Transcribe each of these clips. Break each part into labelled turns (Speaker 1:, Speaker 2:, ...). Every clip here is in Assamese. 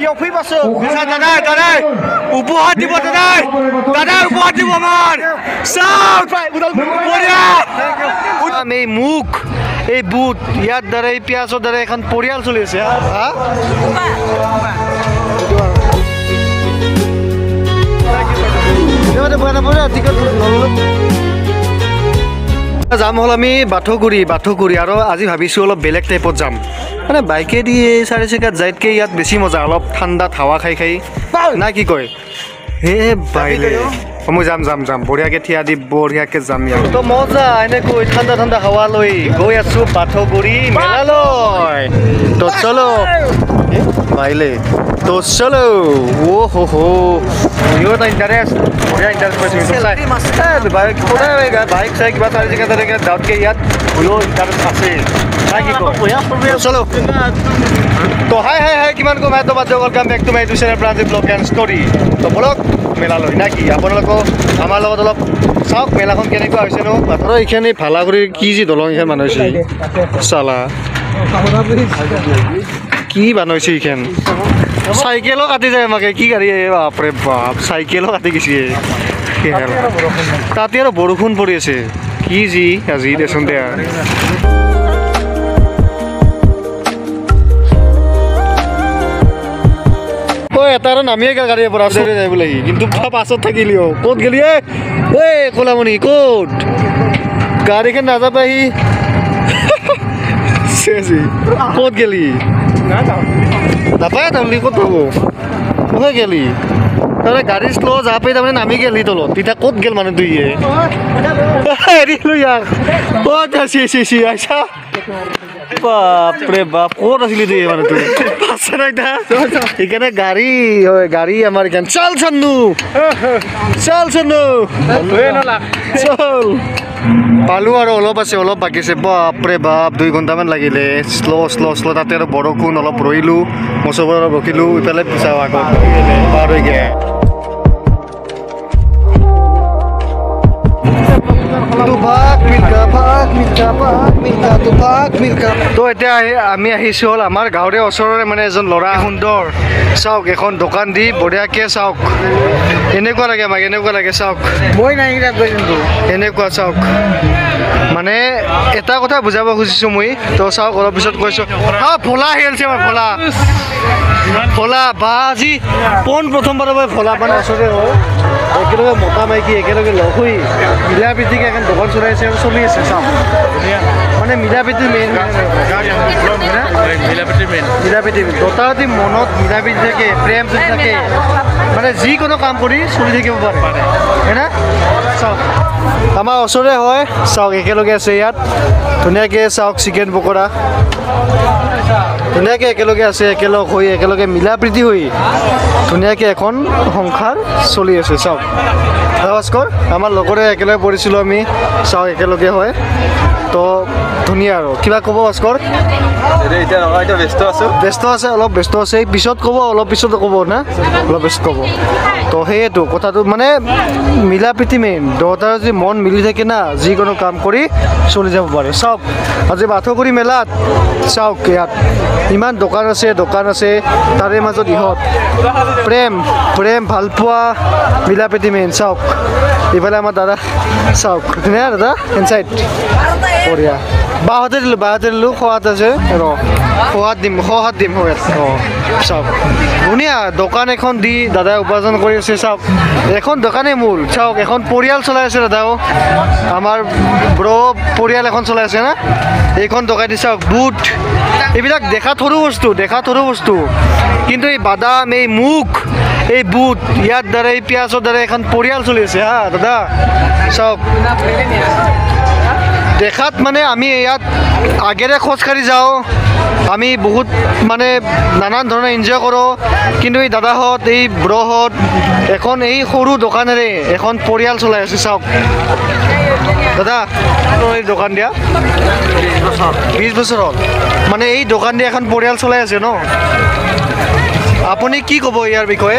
Speaker 1: অফিস আছে দাদা দাদা উপহার দিব দাদা দাদা উপহার দিব আমার সব বঢ়িয়া এই মুখ এই বুট ইয়াৰ দ্বাৰা এই পিয়াজৰ দ্বাৰা এখন পৰিয়াল চলি আছে যাম হ'ল আমি বাথৌগুৰি আৰু আজি ভাবিছোঁ অলপ বেলেগ টাইপত যাম মানে বাইকেদি চাৰি চকাত যাইতকৈ ইয়াত বেছি মজা অলপ ঠাণ্ডাত হাৱা খাই খাই না কি কয় হে বাইলে মই যাম বঢ়িয়াকৈ থিয়া দি বঢ়িয়াকৈ যাম ইয়াত তো মজা এনেকৈ ঠাণ্ডা হাৱা লৈ গৈ আছোঁ বাথৌগুৰি মেলালৈ তো চলো বাইলে তো চলো ও হো ইউৰ ইণ্টাৰেষ্ট বঢ়িয়া ইণ্টাৰেষ্ট পাইছোঁ বাইক চাই কিবা চাৰি চকা যাওঁতকৈ ইয়াত হ'লেও ইণ্টাৰেষ্ট আছে চলো তো হাই কিমান কম তো বাদ welcome back to my YouTube channel Pranjit blog and story তো বলক মেলালৈ না কি আপোনালোকক আমাৰ লগত অলপ চাওক মেলাখন কেনেকুৱা হৈছে নো আৰু এইখানে ভালাগুৰিৰ কি যি দলং এইখন বনাইছে চালা কি বনাইছে এইখন চাইকেলো কাটি যায় আমাকে কি গাড়ী বাপৰে বাপ চাইকেলো কাটি গৈছে তাতে আৰু বৰষুণ পৰি আছে কি যি আজি দেচোন দে এটা আৰু নামিয়ে গাড়ীৰ পৰা যায় বোলে কিন্তু পাছত থাকিলি ক'ত গেলি ঐ কলামণি ক'ত গাড়ীখন নাযাবাহি ক'ত গেলি নাপায় তাৰমানে ক'ত পাব কোথায় গেলি তাৰমানে গাড়ী শ্ল' যা পাই তাৰমানে নামি গেলি তলত তেতিয়া ক'ত গেল মানে দুইয়ে এৰিলো ইয়াক ক'ত চি আইছা বাপৰে বাপ ক'ত আছিলি দেই মানে তোৰ পাছে নাই সেইকাৰণে গাড়ী আমাৰ এইখান চল পালো আৰু অলপ আছে অলপ বাকী আছে বাপৰে বাপ 2 ঘণ্টামান লাগিলে শ্ল' তাতে আৰু বৰষুণ অলপ ৰহিলোঁ মচবৰ অলপ ৰখিলোঁ ইফালে চাওঁ আগত পাৰ হৈ গে তো এতিয়া আমি আহিছোঁ হ'ল আমাৰ গাঁৱৰে ওচৰৰে মানে এজন ল'ৰা সুন্দৰ চাওক এখন দোকান দি বঢ়িয়াকৈ চাওক এনেকুৱা লাগে আমাক এনেকুৱা লাগে চাওক মই নাই এনেকুৱা চাওক মানে এটা কথা বুজাব খুজিছোঁ মই তো চাওক অলপ পিছত কৈছোঁ ভোলা আহি আছে আমাৰ ভোলা বা আজি পোন প্ৰথমবাৰৰ বাবে ভোলা মানে ওচৰতে হয় একেলগে মতা মাইকী একেলগে লগ হৈ মিলা প্ৰীতিকে এখন দোকান চলাইছে আৰু চলি আছে চাওক মানে মিলা প্ৰীতি মেইন মিলা প্ৰীতি দুটাটি মনত মিলা প্ৰীতি থাকে প্ৰেম থাকে মানে যিকোনো কাম কৰি চলি থাকিব পাৰে হয় না চাওক আমাৰ ওচৰতে হয় চাওক একেলগে আছে ইয়াত ধুনীয়াকৈ চাওক চিকেন পকৰা ধুনীয়াকৈ একেলগে আছে একেলগ হৈ একেলগে মিলা প্ৰীতি হৈ ধুনীয়াকৈ এখন সংসাৰ চলি আছে চাওক ভাস্কৰ আমাৰ লগৰে একেলগে পঢ়িছিলোঁ আমি চাওক একেলগে হয় তো ধুনীয়া আৰু কিবা ক'ব ভাস্কৰ এতিয়া ব্যস্ত আছে অলপ ব্যস্ত আছে পিছত ক'ব অলপ পিছত ক'ব না অলপ ব্যস্ত ক'ব তো সেয়েতো কথাটো মানে মিলা প্ৰীতি মেইন দুটাৰ যদি মন মিলি থাকে না যিকোনো কাম কৰি চলি যাব পাৰে চাওক আজি বাথৌগুৰি মেলাত চাওক ইয়াত ইমান দোকান আছে তাৰে মাজত ইহঁত প্ৰেম ভালপোৱা মিলা প্ৰীতি মেইন চাওক ইফালে আমাৰ দাদা চাওক ধুনীয়া দাদা ইনচাইড বঢ়িয়া বাহঁতে দিলোঁ খোৱাত আছে সোৱাদ দিম চাওক ধুনীয়া দোকান এখন দি দাদাই উপাৰ্জন কৰি আছে চাওক এখন দোকানেই মূল চাওক এখন পৰিয়াল চলাই আছে দাদাও আমাৰ পৰিয়াল এখন চলাই আছে না এইখন দোকান দি চাওক বুট এইবিলাক দেখাত সৰু বস্তু কিন্তু এই বাদাম এই মুখ এই বুট ইয়াৰ দ্বাৰা এই পিয়াজৰ দ্বাৰা এখন পৰিয়াল চলি আছে দাদা চাওক দেখাত মানে আমি ইয়াত আগেৰে খোজকাঢ়ি যাওঁ আমি বহুত মানে নানান ধৰণে এনজয় কৰোঁ কিন্তু এই দাদাহঁত এই ব্ৰহঁত এখন এই সৰু দোকানেৰে এখন পৰিয়াল চলাই আছে চাওক দাদা এই দোকান দিয়া 20 বছৰ হ'ল মানে এই দোকান দিয়া এখন পৰিয়াল চলাই আছে ন আপুনি কি ক'ব ইয়াৰ বিষয়ে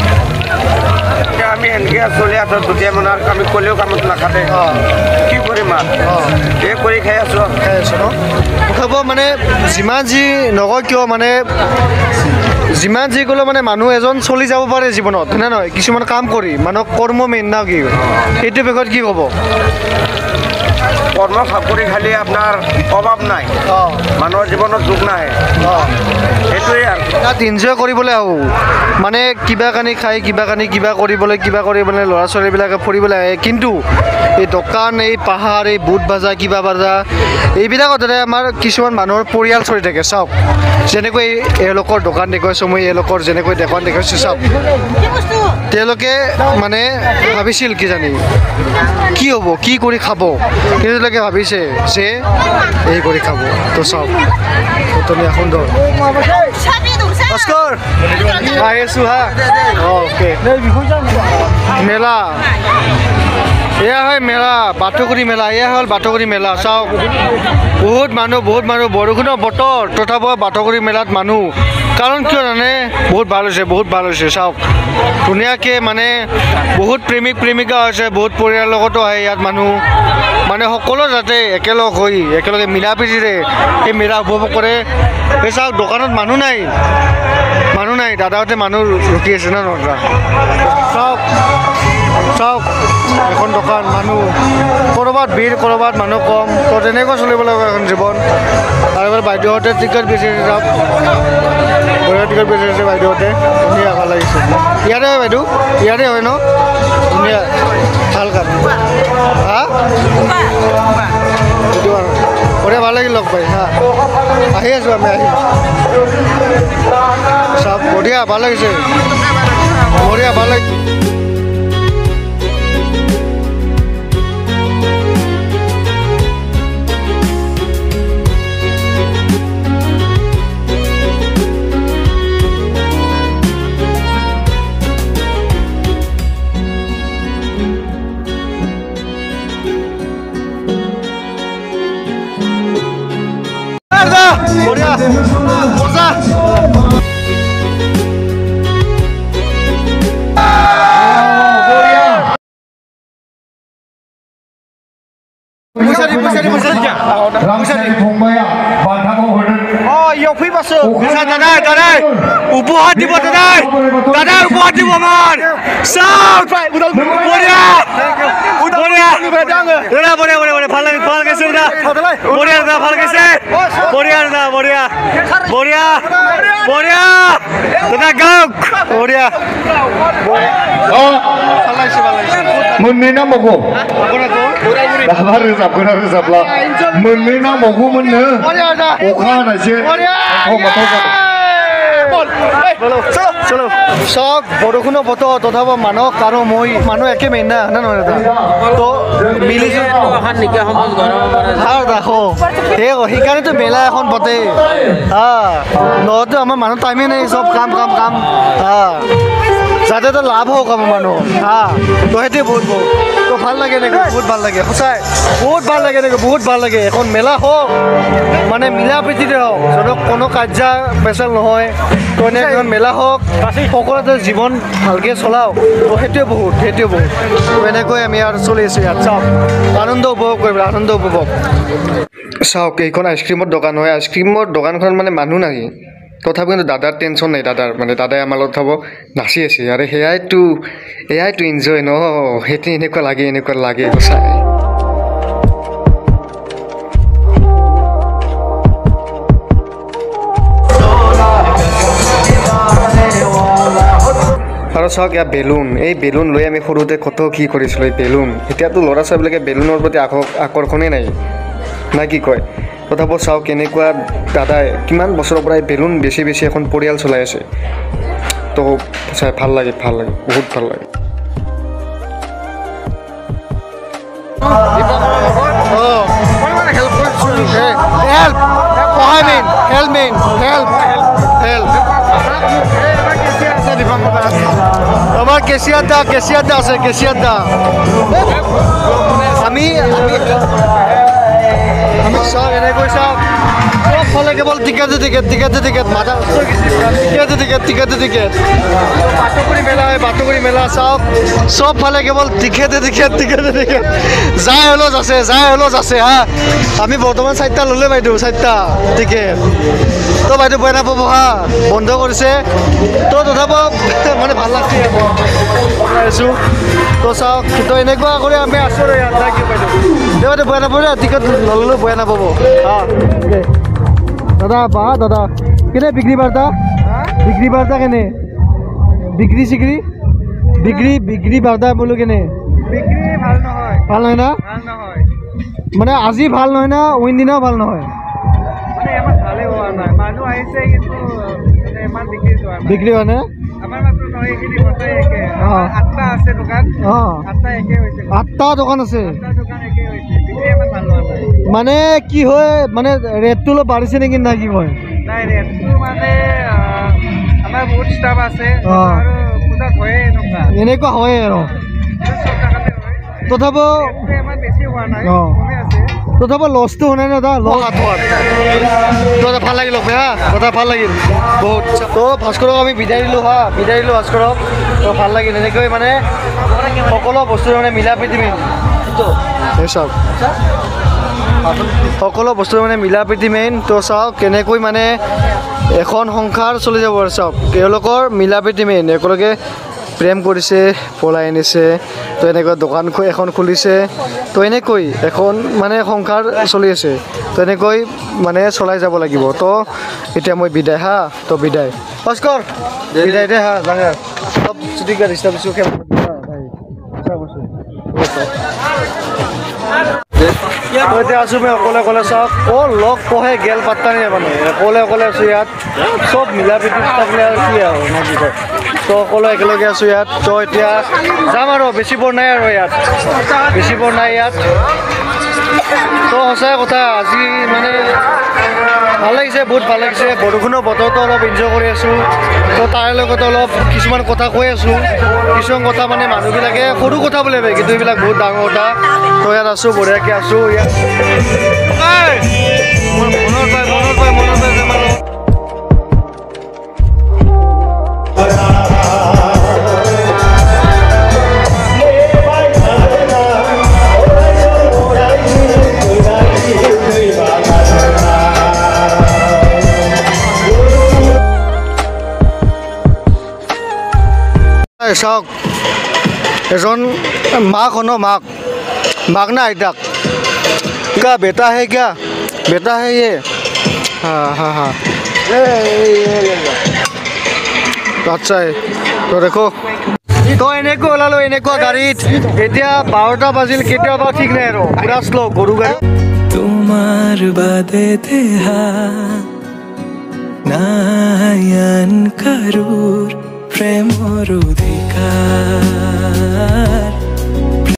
Speaker 2: আমি এনেকৈ চলি আছোঁ দুখীয়া মানুহৰ আমি ক'লেও কামত নাখাতে কি কৰিম এই কৰি খাই আছোঁ
Speaker 1: ন ক'ব মানে যিমান যি নকয় কিয় মানে যিমান যি ক'লেও মানে মানুহ এজন চলি যাব পাৰে জীৱনত হয়নে নহয় কিছুমান কাম কৰি মানুহক কৰ্ম মেইন না কি সেইটো বিষয়ত কি ক'ব
Speaker 2: কৰ্ম চাকৰি খালি আপোনাৰ অভাৱ নাই মানুহৰ জীৱনত দুখ নাহে সেইটোৱে আৰু
Speaker 1: তাত এনজয় কৰিবলৈ আহোঁ মানে কিবা কানি খাই কিবা কৰিবলৈ ল'ৰা ছোৱালীবিলাকে ফুৰিবলৈ আহে কিন্তু এই দোকান এই পাহাৰ এই বুট ভাজা কিবা ভাজা এইবিলাকৰ দ্বাৰাই আমাৰ কিছুমান মানুহৰ পৰিয়াল চলি থাকে চাওক যেনেকৈ এওঁলোকৰ দোকান দেখুৱাইছোঁ মই এওঁলোকৰ যেনেকৈ দোকান দেখুৱাইছোঁ চাওক তেওঁলোকে মানে ভাবিছিল কিজানি কি হ'ব কি কৰি খাব কিন্তু তেওঁলোকে ভাবিছে যে এই কৰি খাব তো চাওক ধুনীয়া সুন্দৰ নমস্কাৰ আহি আছোঁ হা অ'কে মেলা এয়া হয় মেলা বাটুগুৰি মেলা এয়া হ'ল বাটুগুৰি মেলা চাওক বহুত মানুহ বৰষুণৰ বতৰ তথাপিও বাটুগুৰি মেলাত মানুহ কাৰণ কিয় জানে বহুত ভাল হৈছে চাওক ধুনীয়াকৈ মানে বহুত প্ৰেমিকা হৈছে বহুত পৰিয়ালৰ লগতো আহে ইয়াত মানুহ মানে সকলো যাতে একেলগে মিলা প্ৰীতিৰে এই মেলা উপভোগ কৰে এই চাওক দোকানত মানুহ নাই দাদাহঁতে মানুহ ৰখি আছে ন নৰা চাওক এখন দোকান মানুহ ক'ৰবাত ভিৰ ক'ৰবাত মানুহ কম তো তেনেকৈ চলিব লাগিব এখন জীৱন আৰু এবাৰ বাইদেউহঁতে টিকেট বিচাৰিছে চাওক বঢ়িয়া টিকেট বিচাৰিছে বাইদেউহঁতে ধুনীয়া ভাল লাগিছে ইয়াতে হয় বাইদেউ ইয়াতে হয় ন ধুনীয়া ভাল কাম হা সেইটো আৰু বঢ়িয়া ভাল লাগিল লগ পাই হা আহি আছোঁ আমি চাওক বঢ়িয়া ভাল লাগিছে ভাল লাগিছে বঢ়িয়া মজা দাদা উপহার দিব দাদা উপহার দিব আমার ভাল লাগিছে দাদা গাওক বঢ়িয়া
Speaker 3: मोननै नांबावगौ दाबा रोजाबला मोननै नांबावगौ मोननो अखा हानायसो
Speaker 1: চলো চক বৰষুণৰ বতৰ তথাপি মানুহ আৰু মই মানুহ একে মেইন না নহয় তো মিলি ৰাখো সেইকাৰণেতো মেলা এখন পাতে নহয়তো আমাৰ মানুহ টাইমে নাই চব কাম যাতে তো লাভ হওক আমাৰ মানুহ তো সেইটোৱে বহুত তো ভাল লাগে এনেকৈ বহুত ভাল লাগে সঁচাই বহুত ভাল লাগে এখন মেলা হওক মানে মিলা প্ৰীতিতে হওক য'ত কোনো কাৰ্যা পেচাল নহয় তো এখন মেলা হওক সকলোতে জীৱন ভালকৈ চলাওক তো সেইটোৱে বহুত তো এনেকৈ আমি আৰু চলি আছোঁ ইয়াত চাওক আনন্দ উপভোগ কৰিব চাওক এইখন আইচক্ৰীমৰ দোকান হয় আইচক্ৰীমৰ দোকানখন মানে মানুহ নাই তথাপি কিন্তু দাদাৰ টেনশ্যন নাই দাদাই আমাৰ লগত হ'ব নাচি আছে আৰু এয়াইতো এনজয় ন সেইটো এনেকুৱা লাগে সঁচাই আৰু চাওক ইয়াত এই বেলুন লৈ আমি সৰুতে কত কি কৰিছিলোঁ এই বেলুন এতিয়াতো ল'ৰা ছোৱালীবিলাকে বেলুনৰ প্ৰতি আকৰ্ষণেই নাই না কি কয় তথাপিও চাওক কেনেকুৱা দাদাই কিমান বছৰৰ পৰা বেলুন বেছি এখন পৰিয়াল চলাই আছে তো চাই ভাল লাগে বহুত ভাল লাগে আমার কেশিয়ার দা আছে আমি চাওক এনেকৈ চাওক সবফালে কেৱল টিকেট মাথা টিকেট বাটুগুৰি মেলা চাওক সবফালে কেৱল টিকেট যাই হলেও আছে হা আমি বৰ্তমান 4টা ল'লে বাইদেউ 4টা টিকেট তো বাইদেউ বেয়া নাপাব হা বন্ধ কৰিছে তো তথাপি মানে ভাল লাগছে আছোঁ তো চাওক তো এনেকুৱা কৰি আমি আছোঁ আৰু ইয়াত কি বাইদেউ বাইদেউ বেয়া নাপাব টিকেট নল'লেও বেয়া নাপাব হা দাদা কেনে বিক্ৰী বাৰ্তা কেনে বিক্ৰী বাৰ্তা বোলো কেনে ভাল নহয় না মানে আজি ভাল নহয় না অইন দিনাও ভাল নহয় বিক্ৰী হোৱা নাই 8টা দোকান আছে মানে কি হয় মানে ৰেটটো অলপ বাঢ়িছে নেকি না কি হয় এনেকুৱা হয় আৰু তথাপি লছটো হোৱা নাই না দাদা লছ ভাল লাগিল হা কথা ভাল লাগিল বহুত তো ভাস্কৰক আমি বিদায় দিলোঁ ভাস্কৰক তো ভাল লাগিল এনেকৈ মানে সকলো বস্তু মানে মিলা প্ৰীতি চাওক সকলো বস্তু মানে মিলা প্ৰীতি মেইন তো চাওক কেনেকৈ মানে এখন সংসাৰ চলি যাব আৰু চাওক তেওঁলোকৰ মিলা প্ৰীতি মেইন একেলগে প্ৰেম কৰিছে পলাই আনিছে তো এনেকৈ দোকান এখন খুলিছে তো এনেকৈ এখন মানে সংসাৰ চলি আছে তো এনেকৈ মানে চলাই যাব লাগিব তো এতিয়া মই বিদায় হা তো বিদায় ভাস্কৰ বিদায় দে হা জানে সব ছুটি গাড়ী দিছোঁ এতিয়া আছোঁ মই অকলে চাওক লগ পঢ়ে গেল পাত্তা নাই মানে অকলে আছোঁ ইয়াত চব মিলা প্ৰীতি থাকিলে আৰু কি আৰু না কি কয় তো সকলো একেলগে আছোঁ ইয়াত তো এতিয়া যাম আৰু বেছি বৰ নাই ইয়াত তো সঁচাই কথা আজি মানে ভাল লাগিছে বহুত ভাল লাগিছে বৰষুণৰ বতৰটো অলপ এনজয় কৰি আছোঁ তো তাৰে লগতে অলপ কিছুমান কথা কৈ আছোঁ কিছুমান কথা মানে মানুহবিলাকে সৰু কথা বুলি ভাবে কিন্তু এইবিলাক বহুত ডাঙৰ কথা তো ইয়াত আছোঁ বঢ়িয়াকৈ আছোঁ ইয়াত মনত পায় চাওক এজন মাক না আইতাক क्या बेटा है ये हाँ আচ্ছা তো দেখো তো এনেকৈ ওলালো এনেকুৱা গাড়ীত এতিয়া 12টা বাজিল কেতিয়াবা ঠিক নাই আৰু পুৰা শ্ল' গৰু গাড়ী
Speaker 4: তোমার বাদে দেহা নায়ান কারুর প্রেমর অধিকার